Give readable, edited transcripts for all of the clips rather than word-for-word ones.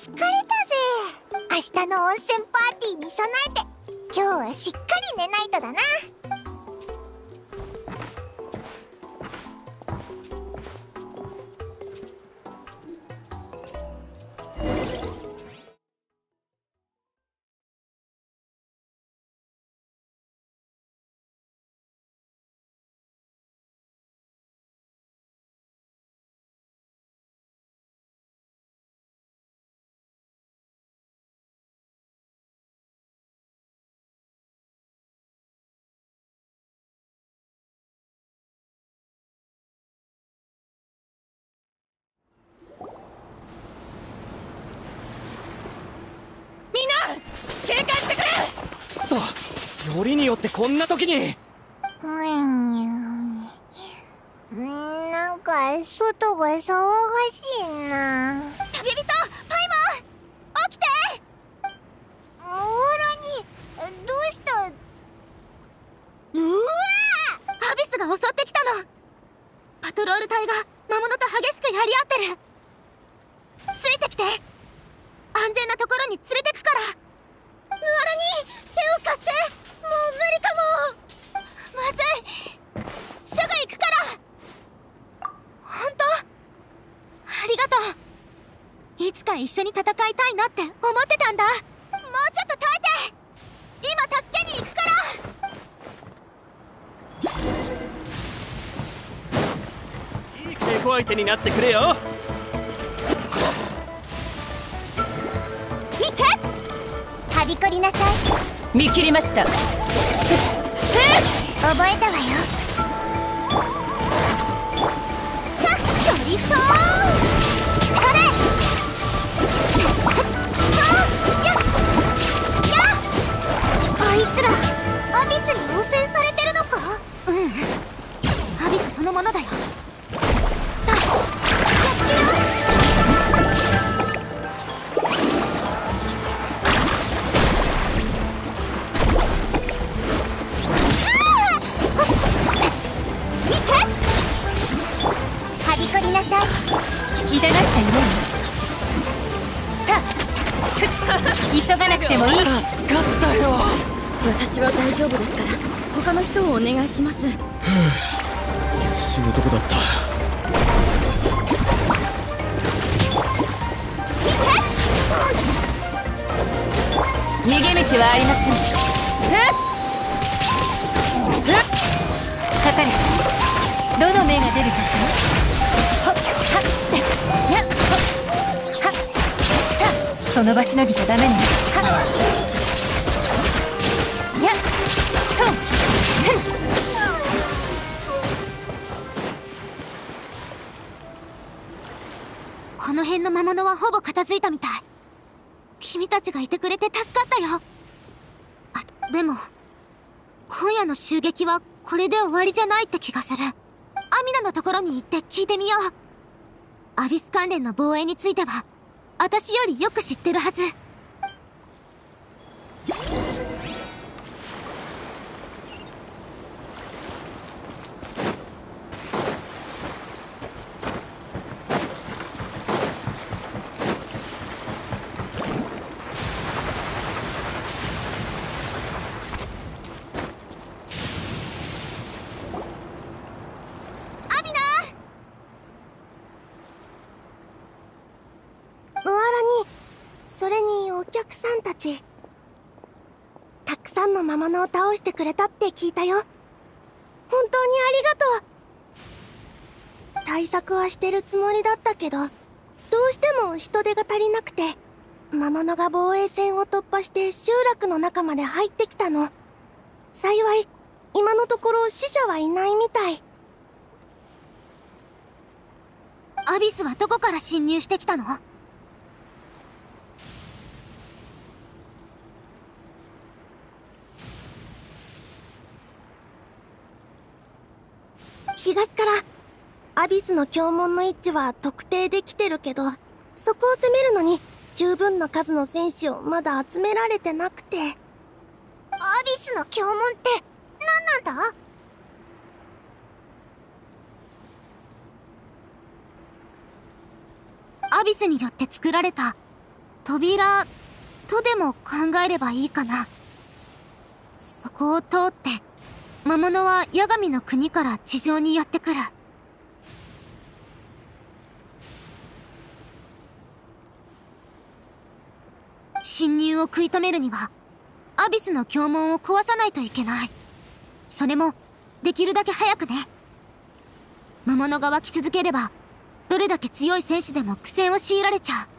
疲れたぜ。明日の温泉パーティーに備えて今日はしっかり寝ないとだな。 警戒してくれ。くそ、よりによってこんな時に。 なんか外が騒がしいな。 旅人パイモン、起きて。 オーラにどうした。うわアビスが襲ってきたの。パトロール隊が魔物と激しくやり合ってる。ついてきて。安全なところに連れてくから。ウアラに手を貸して。もう無理かも。まずい。すぐ行くから。本当？ありがとう。いつか一緒に戦いたいなって思ってたんだ。もうちょっと耐えて。今助けに行くから。 いい稽古相手になってくれよ。 はびこりなさい。 見切りました。 覚えたわよ。ドリフトーそれ。あいつらアビスに汚染されてるのか。 アビスそのものだよ。さあ、やっつけよう。 なさい。 痛がっちゃいないの。急がなくてもいい。 助かったよ。 私は大丈夫ですから他の人をお願いします。 死ぬとこだった。 逃げ道はありません。かかれ。どの目が出るかしら。その場しのぎじゃダメね。この辺の魔物はほぼ片付いたみたい。君たちがいてくれて助かったよ。あ、でも今夜の襲撃はこれで終わりじゃないって気がする。アミナのところに行って聞いてみよう。アビス関連の防衛については私よりよく知ってるはず。 それにお客さんたちたくさんの魔物を倒してくれたって聞いたよ。本当にありがとう。対策はしてるつもりだったけど、どうしても人手が足りなくて魔物が防衛線を突破して集落の中まで入ってきたの。幸い今のところ死者はいないみたい。 アビスはどこから侵入してきたの？ 東からアビスの教門の位置は特定できてるけど、そこを攻めるのに十分な数の戦士をまだ集められてなくて。アビスの教門って何なんだ？ アビスによって作られた扉とでも考えればいいかな。そこを通って魔物は八神の国から地上にやってくる。侵入を食い止めるにはアビスの胸門を壊さないといけない。それもできるだけ早くね。魔物が湧き続ければどれだけ強い戦士でも苦戦を強いられちゃ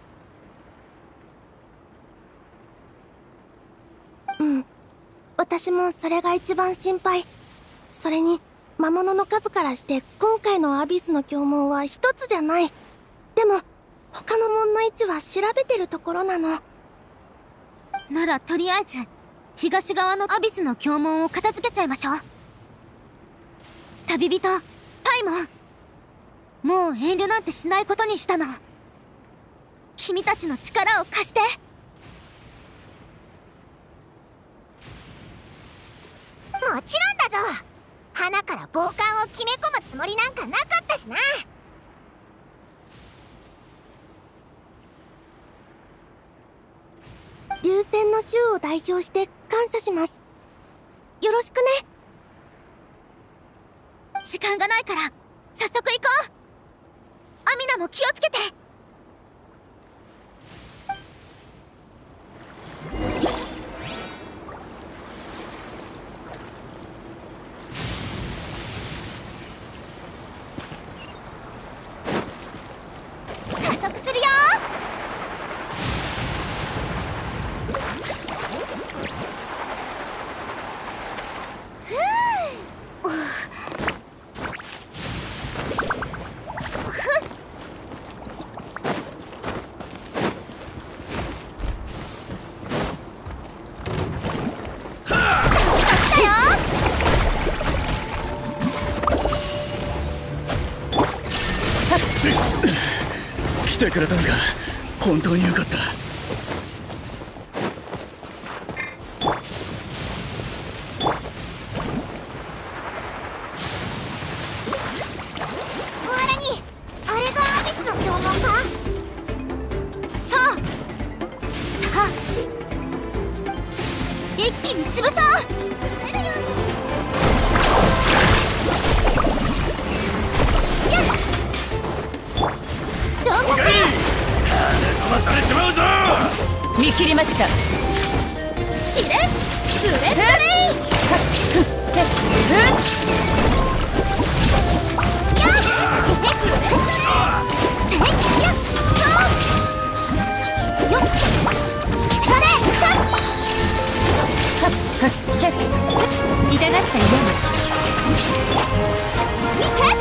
う。うん、私もそれが一番心配。それに魔物の数からして今回のアビスの胸門は一つじゃない。でも他の門の位置は調べてるところなの。 ならとりあえず東側のアビスの胸門を片付けちゃいましょう。旅人パイモン、もう遠慮なんてしないことにしたの。君たちの力を貸して。 もちろんだぞ。花から暴漢を決め込むつもりなんかなかったしな。流星の衆を代表して感謝します。よろしくね。 時間がないから早速行こう。アミナも気をつけて。加速するよ。 来てくれたのか。本当によかった。 あれに、あれがアビスの胸門か。 そうさあ一気に潰そう。 飛ばされちまうぞ。 見切りました。 チレスレッドレイ痛がっちゃいない。 見て。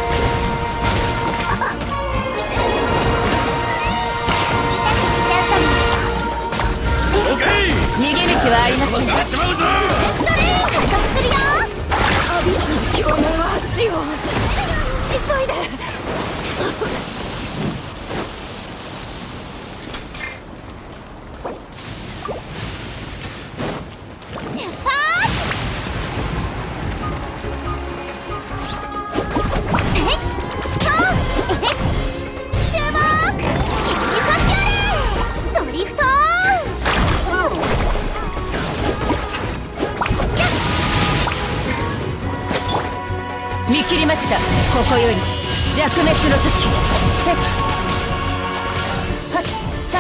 逃げ道はありません。 加速するよ。 アビスの胸門はあっちよ。急いで。 出発。せいきょう注目。君にそっちあれ。ドリフト。 見切りました。ここより弱滅の時。はっはっは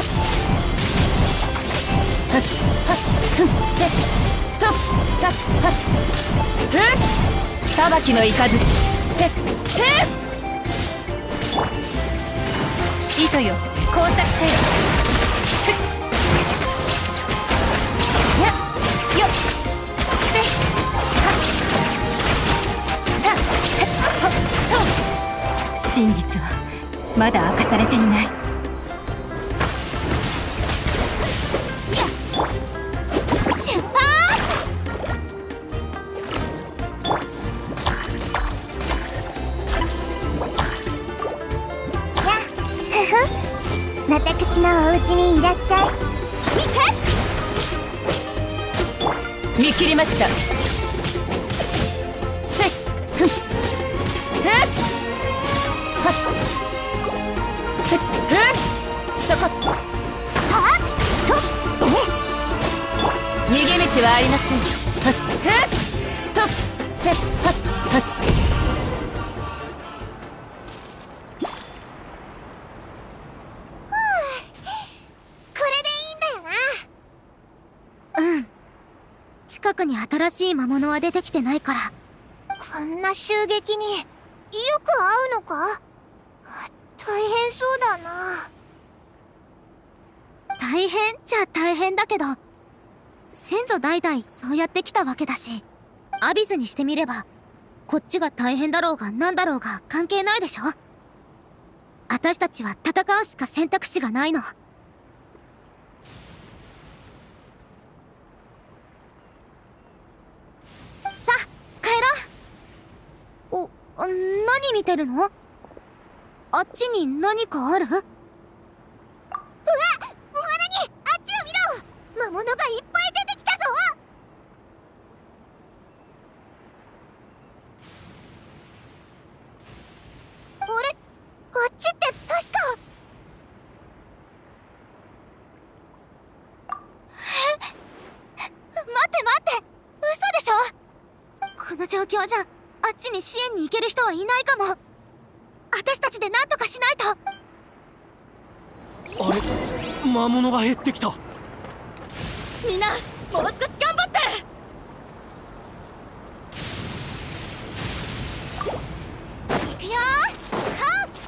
っはっふんでとたっはっふん裁きの雷でせ糸よ工作せよ。やよっせ真実はまだ明かされていない。 出発。 私のお家にいらっしゃい。 見切りました。せっふんてっはっふっふんそこはっはありませんよ。はってとってはっ。 これでいいんだよな。 うん。近くに新しい魔物は出てきてないから。 こんな襲撃によく合うのか？大変そうだな。 大変っちゃ大変だけど、先祖代々そうやってきたわけだし、アビスにしてみればこっちが大変だろうがなんだろうが関係ないでしょ。私たちは戦うしか選択肢がないの。さあ帰ろう。何見てるの？あっちに何かある？うわっ、モハラにあっちを見ろ。魔物がいっぱい出てきたぞ。あれ、あっちって確か。待って待って、嘘でしょ。この状況じゃあっちに支援に行ける人はいないかも。私たちで何とかしないと。 あれ、魔物が減ってきた。 みんなもう少し頑張って。行くよー。はっ。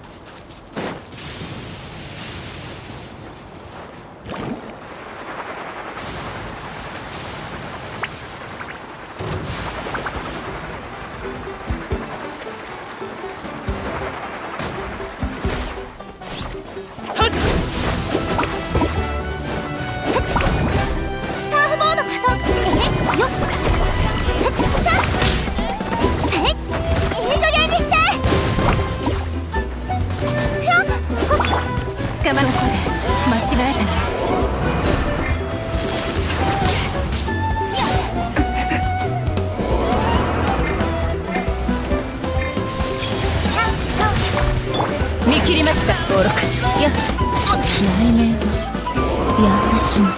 見切りました。登録やっ内面やってしまう。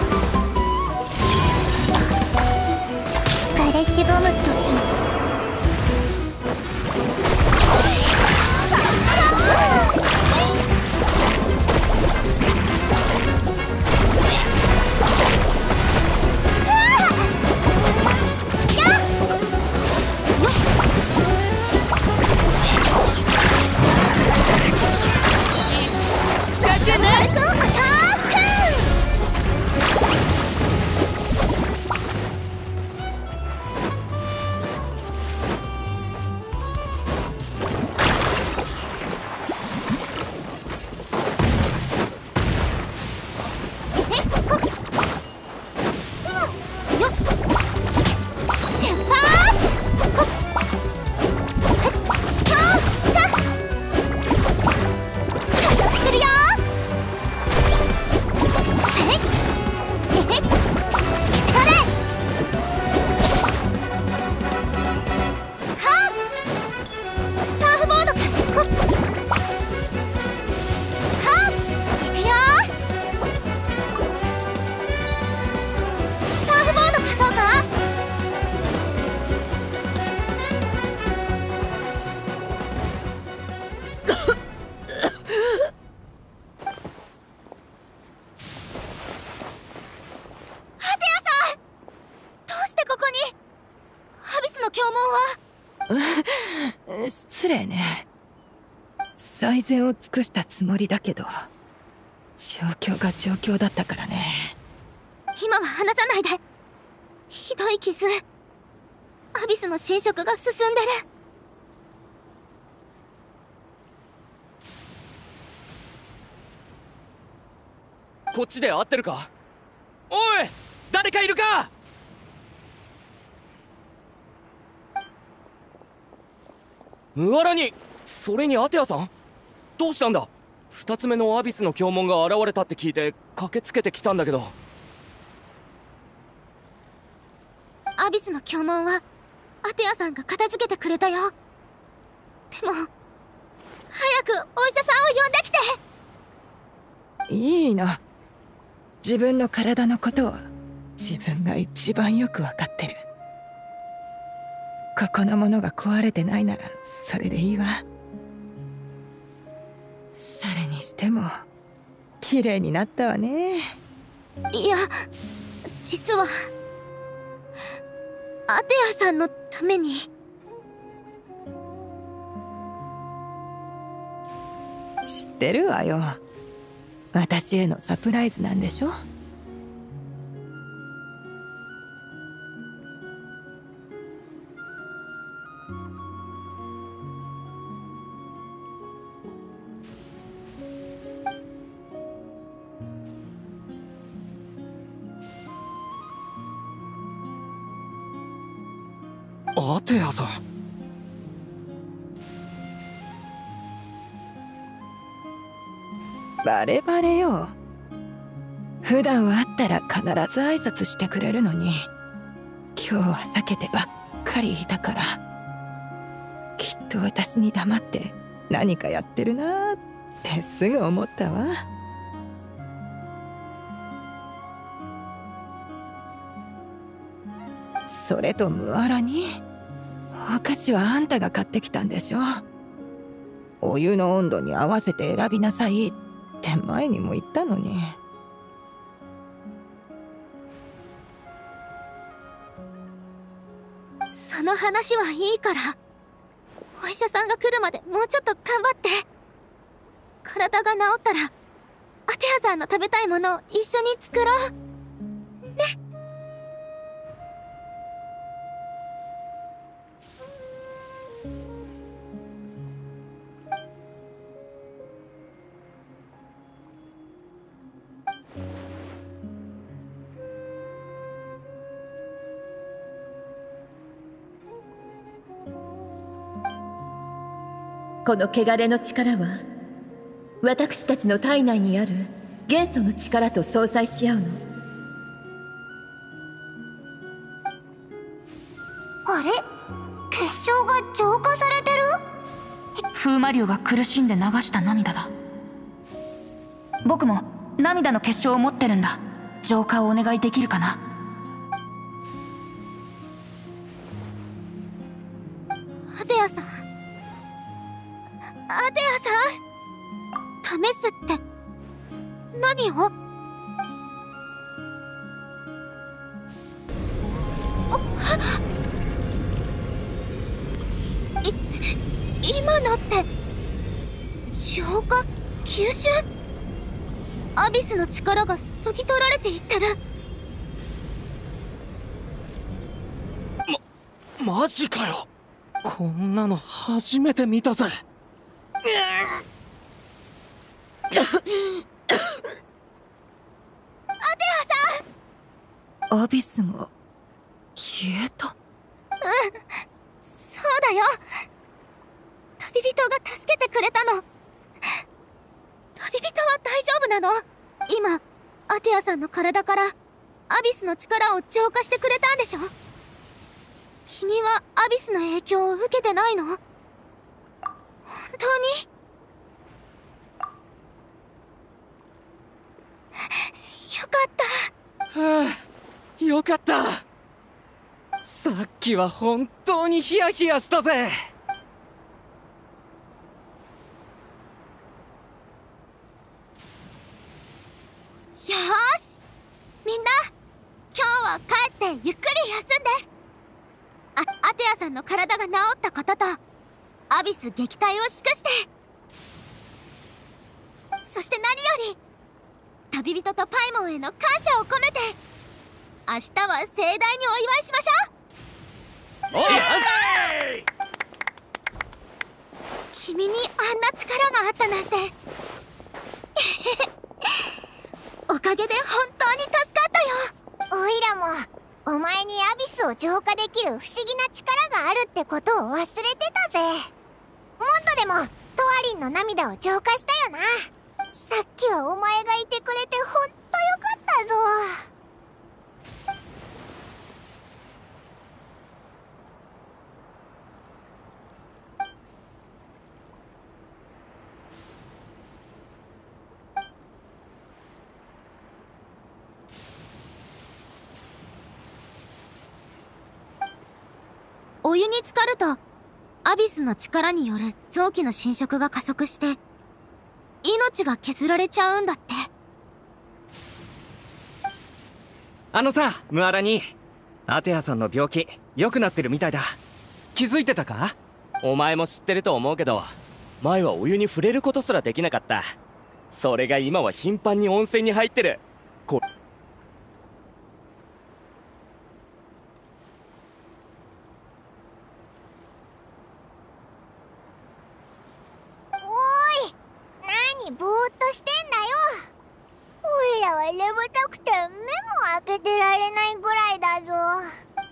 彼しぼむとき失礼ね。最善を尽くしたつもりだけど、状況が状況だったからね。 今は離さないで。ひどい傷。アビスの侵食が進んでる。 こっちで合ってるか？おい、誰かいるか？ムアラニ、それにアテアさん？どうしたんだ？二つ目のアビスの教紋が現れたって聞いて駆けつけてきたんだけど。 アビスの教紋はアテアさんが片付けてくれたよ。でも早くお医者さんを呼んできて。 いいの。自分の体のことは自分が一番よくわかってる。ここのものが壊れてないならそれでいいわ。それにしても綺麗になったわね。 いや、実はアテアさんのために。 知ってるわよ。私へのサプライズなんでしょ。 アテアさん。 バレバレよ。普段は会ったら必ず挨拶してくれるのに、今日は避けてばっかりいたから、きっと私に黙って何かやってるなーってすぐ思ったわ。それとムアラに、お菓子はあんたが買ってきたんでしょ。お湯の温度に合わせて選びなさいって前にも言ったのに。 その話はいいから、お医者さんが来るまでもうちょっと頑張って。体が治ったらアテアさんの食べたいものを一緒に作ろうね。 この汚れの力は私たちの体内にある元素の力と相殺し合うの。 あれ、結晶が浄化されてる？ 風魔流が苦しんで流した涙だ。僕も涙の結晶を持ってるんだ。浄化をお願いできるかな？ アテアさん、アテアさん、試すって何を？今のって浄化？吸収？アビスの力がそぎ取られていってる。 マジかよ。こんなの初めて見たぜ。 アテアさん！ アビスが消えた。 そうだよ。旅人が助けてくれたの。旅人は大丈夫なの？今アテアさんの体からアビスの力を浄化してくれたんでしょ？君はアビスの影響を受けてないの？本当に？よかった。 はあ、よかった。さっきは本当にヒヤヒヤしたぜ。 よーし、みんな今日は帰ってゆっくり休んで。アテアさんの体が治ったこととアビス撃退を祝して、そして何より旅人とパイモンへの感謝を込めて明日は盛大にお祝いしましょう。 おい、 君にあんな力があったなんておかげで本当に助かったよ。 おいらもお前にアビスを浄化できる不思議な力があるってことを忘れてたぜ。モンドでもトワリンの涙を浄化したよな。さっきはお前がいてくれてほんとよかったぞ。 に浸かるとアビスの力による臓器の侵食が加速して命が削られちゃうんだって。 さ、ムアラニ、アテアさんの病気良くなってるみたいだ。気づいてたか？お前も知ってると思うけど、前はお湯に触れることすらできなかった。それが今は頻繁に温泉に入ってる。 おーい、何ぼーっとしてんだよ。おいらは眠たくて目も開けてられないぐらいだぞ。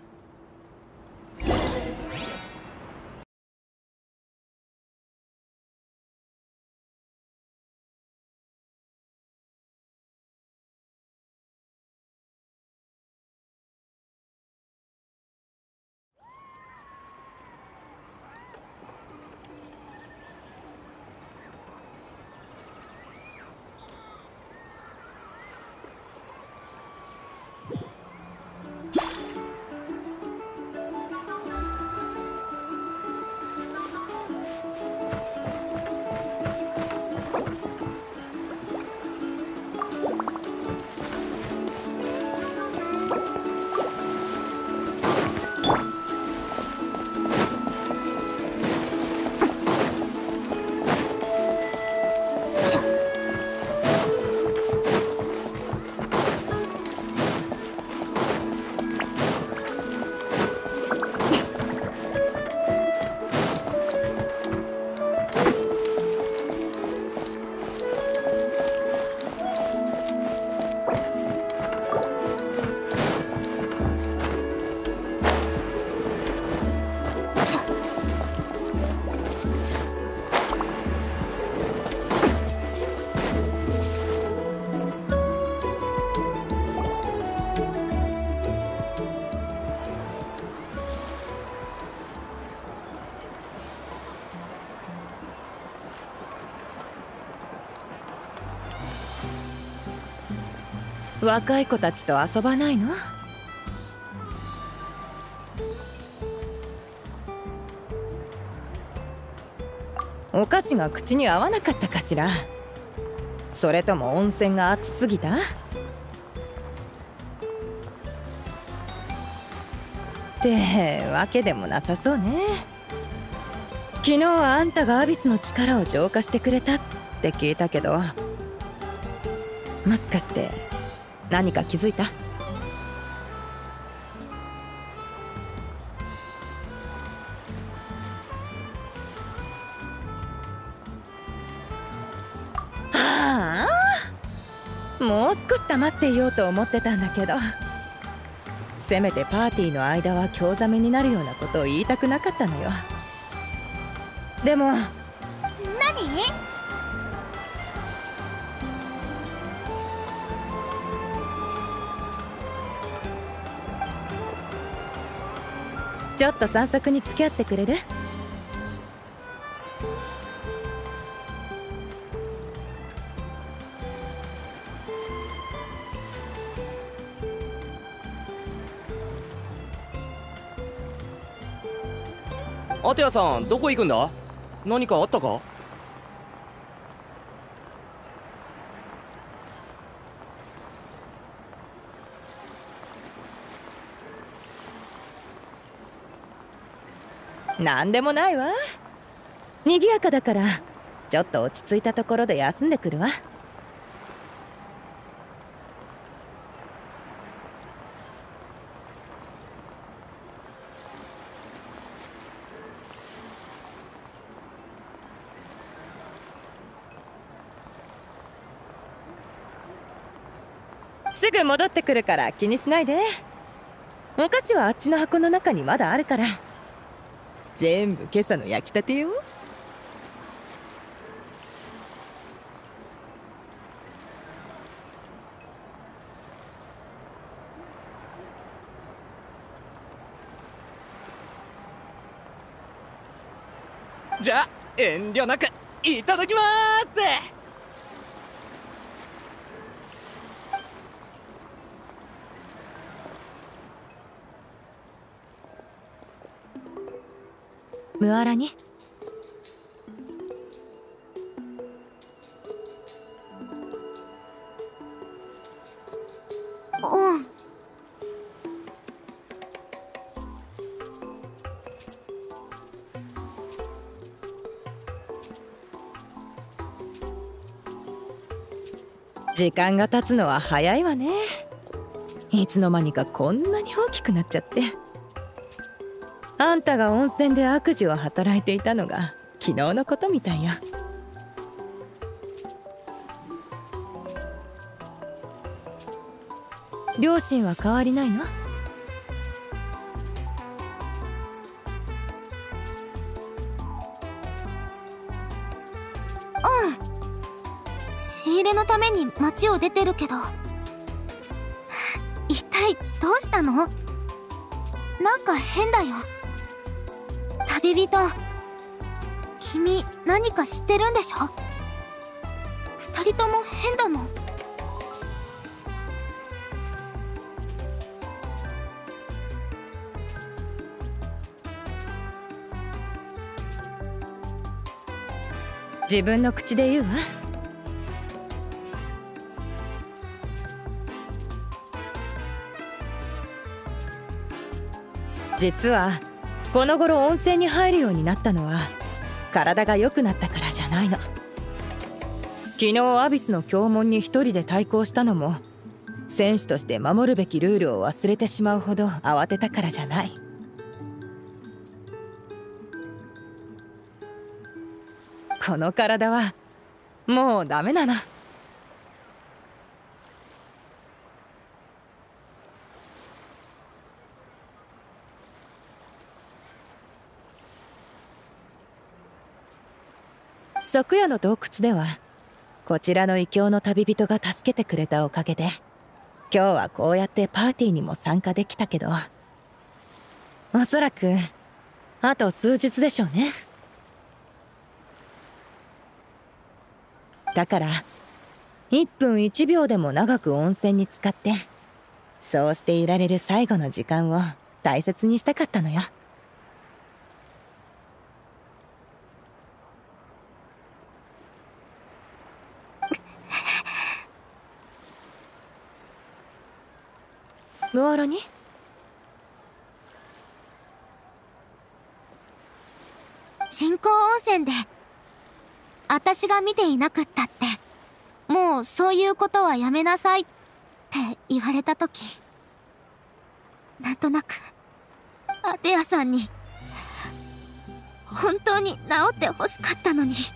若い子たちと遊ばないの？お菓子が口に合わなかったかしら？それとも温泉が熱すぎた？ってわけでもなさそうね。昨日はあんたがアビスの力を浄化してくれたって聞いたけど、もしかして何か気づいた？ああ、もう少し黙っていようと思ってたんだけど、せめてパーティーの間は興ざめになるようなことを言いたくなかったのよ。でも何？ ちょっと散策に付き合ってくれる？ アテアさん、どこ行くんだ？何かあったか？ なんでもないわ。賑やかだからちょっと落ち着いたところで休んでくるわ。すぐ戻ってくるから気にしないで。お菓子はあっちの箱の中にまだあるから。全部今朝の焼きたてよ。 じゃあ遠慮なくいただきまーす。 ムアラに。 うん。 時間が経つのは早いわね。いつの間にかこんなに大きくなっちゃって。あんたが温泉で悪事を働いていたのが昨日のことみたいよ。両親は変わりないの？ 仕入れのために街を出てるけど、一体どうしたの？なんか変だよ。旅人、君何か知ってるんでしょ？二人とも変だもん。 自分の口で言うわ。実はこの頃温泉に入るようになったのは体が良くなったからじゃないの。昨日アビスの教門に一人で対抗したのも戦士として守るべきルールを忘れてしまうほど慌てたからじゃない。この体はもうダメなの。昨夜の洞窟ではこちらの異教の旅人が助けてくれたおかげで今日はこうやってパーティーにも参加できたけど、おそらくあと数日でしょうね。だから1分1秒でも長く温泉に浸かってそうしていられる最後の時間を大切にしたかったのよ。ムアラに？ 人工温泉で私が見ていなくったってもうそういうことはやめなさいって言われたとき、なんとなくアテアさんに本当に治ってほしかったのに。 治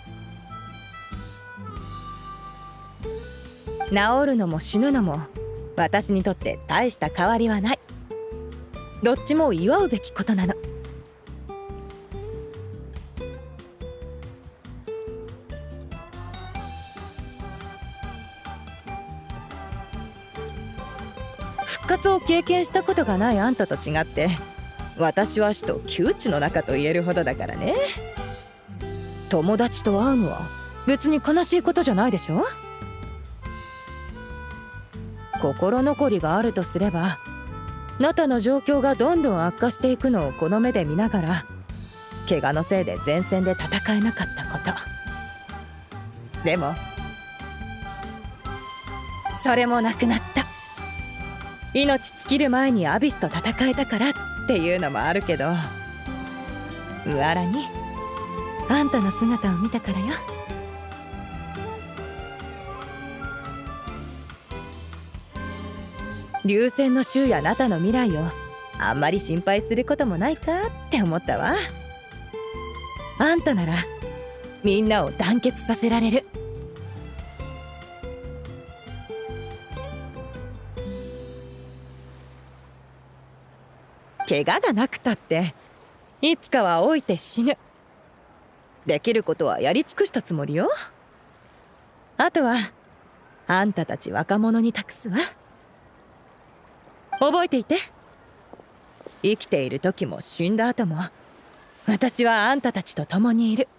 るのも死ぬのも私にとって大した変わりはない。どっちも祝うべきことなの。復活を経験したことがないあんたと違って私は死と窮地の中と言えるほどだからね。友達と会うのは別に悲しいことじゃないでしょ。心残りがあるとすればナタの状況がどんどん悪化していくのをこの目で見ながら怪我のせいで前線で戦えなかったこと。でもそれもなくなった。命尽きる前にアビスと戦えたからっていうのもあるけど、ムアラにあんたの姿を見たからよ。流星の衆やナタの未来をあんまり心配することもないかって思ったわ。あんたならみんなを団結させられる。怪我がなくたっていつかは老いて死ぬ。できることはやり尽くしたつもりよ。あとはあんたたち若者に託すわ。覚えていて、生きている時も死んだ後も私はあんたたちと共にいる。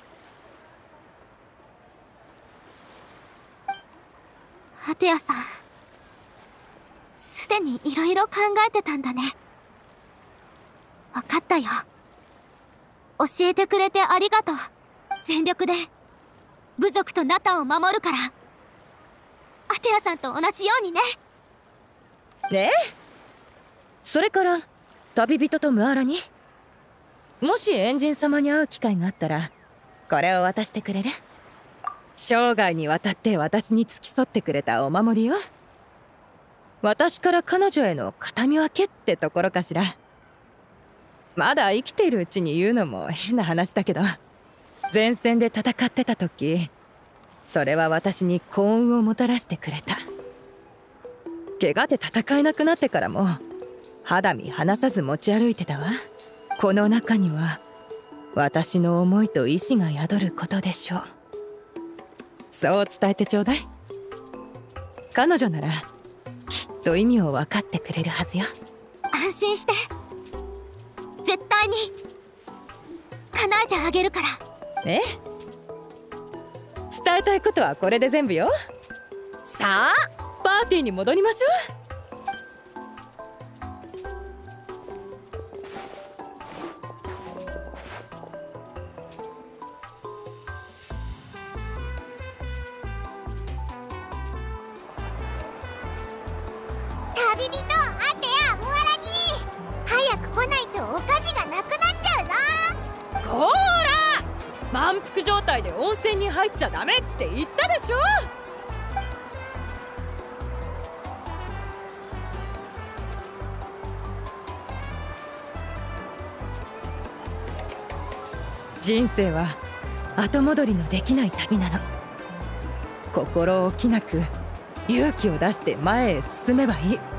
アテアさん、すでにいろいろ考えてたんだね。わかったよ。 教えてくれてありがとう。全力で部族とナタンを守るから。アテアさんと同じようにね。 ねえ、それから旅人とムアラに、もしエンジン様に会う機会があったらこれを渡してくれる？生涯にわたって私に付き添ってくれたお守りよ。私から彼女への形見分けってところかしら。まだ生きているうちに言うのも変な話だけど、前線で戦ってた時、それは私に幸運をもたらしてくれた。怪我で戦えなくなってからも肌身離さず持ち歩いてたわ。この中には私の思いと意志が宿ることでしょう。そう伝えてちょうだい。彼女ならきっと意味を分かってくれるはずよ。 安心して、絶対に叶えてあげるから。 ええ、伝えたいことはこれで全部よ。さあパーティーに戻りましょう。 旅人アテアムアラに早く来ないとお菓子がなくなっちゃうぞ。 こーら、満腹状態で温泉に入っちゃダメって言ったでしょ。人生は後戻りのできない旅なの。心置きなく勇気を出して前へ進めばいい。